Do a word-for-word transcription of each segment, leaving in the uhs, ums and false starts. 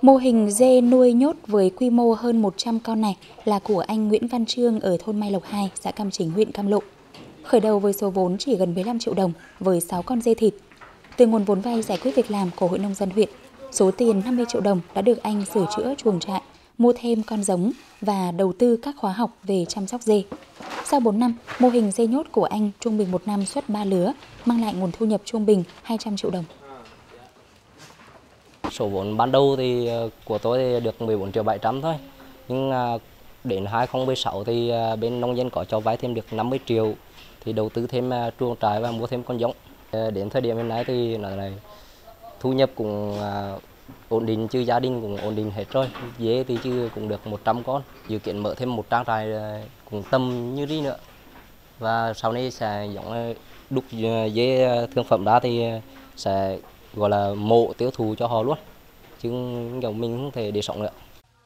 Mô hình dê nuôi nhốt với quy mô hơn một trăm con này là của anh Nguyễn Văn Trương ở thôn Mai Lộc hai, xã Cam Chính, huyện Cam Lộ. Khởi đầu với số vốn chỉ gần mười lăm triệu đồng với sáu con dê thịt. Từ nguồn vốn vay giải quyết việc làm của Hội Nông dân huyện, số tiền năm mươi triệu đồng đã được anh sửa chữa chuồng trại, mua thêm con giống và đầu tư các khóa học về chăm sóc dê. Sau bốn năm, mô hình dê nhốt của anh trung bình một năm xuất ba lứa, mang lại nguồn thu nhập trung bình hai trăm triệu đồng. Số vốn ban đầu thì của tôi thì được mười bốn triệu bảy trăm thôi. Nhưng đến hai không một sáu thì bên nông dân có cho vay thêm được năm mươi triệu thì đầu tư thêm chuồng trại và mua thêm con giống. Đến thời điểm hiện nay thì nói này thu nhập cũng ổn định, chứ gia đình cũng ổn định hết rồi. Dê thì chứ cũng được một trăm con. Dự kiến mở thêm một trang trại cũng tầm như đi nữa. Và sau này sẽ giống đúc dê thương phẩm ra thì sẽ gọi là mổ tiêu thụ cho họ luôn, chứ kiểu mình không thể để sống nữa.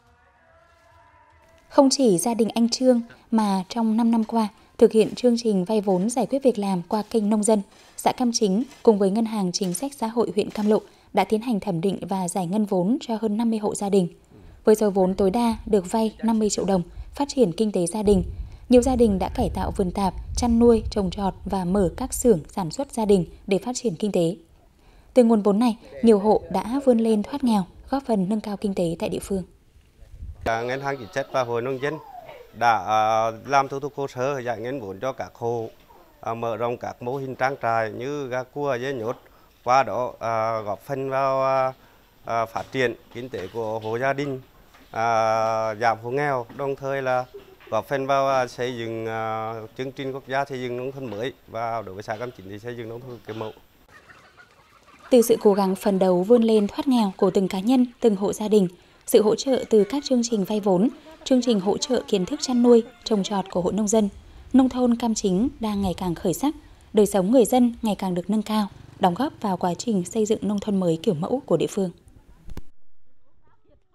Không chỉ gia đình anh Trương mà trong năm năm qua thực hiện chương trình vay vốn giải quyết việc làm qua kênh nông dân, xã Cam Chính cùng với Ngân hàng Chính sách Xã hội huyện Cam Lộ đã tiến hành thẩm định và giải ngân vốn cho hơn năm mươi hộ gia đình. Với số vốn tối đa được vay năm mươi triệu đồng, phát triển kinh tế gia đình. Nhiều gia đình đã cải tạo vườn tạp, chăn nuôi, trồng trọt và mở các xưởng sản xuất gia đình để phát triển kinh tế. Từ nguồn vốn này, nhiều hộ đã vươn lên thoát nghèo, góp phần nâng cao kinh tế tại địa phương. Ngân hàng Chính sách và Hội Nông dân đã làm thủ tục hồ sơ giải ngân vốn cho các hộ, mở rộng các mô hình trang trại như gà cua, dê nhốt, qua đó góp phần vào phát triển kinh tế của hộ gia đình, giảm hộ nghèo, đồng thời là góp phần vào xây dựng chương trình quốc gia xây dựng nông thôn mới và đối với xã Cam Chính thì xây dựng nông thôn kiểu mẫu. Từ sự cố gắng phấn đấu vươn lên thoát nghèo của từng cá nhân, từng hộ gia đình, sự hỗ trợ từ các chương trình vay vốn, chương trình hỗ trợ kiến thức chăn nuôi, trồng trọt của Hội Nông dân, nông thôn Cam Chính đang ngày càng khởi sắc, đời sống người dân ngày càng được nâng cao, đóng góp vào quá trình xây dựng nông thôn mới kiểu mẫu của địa phương.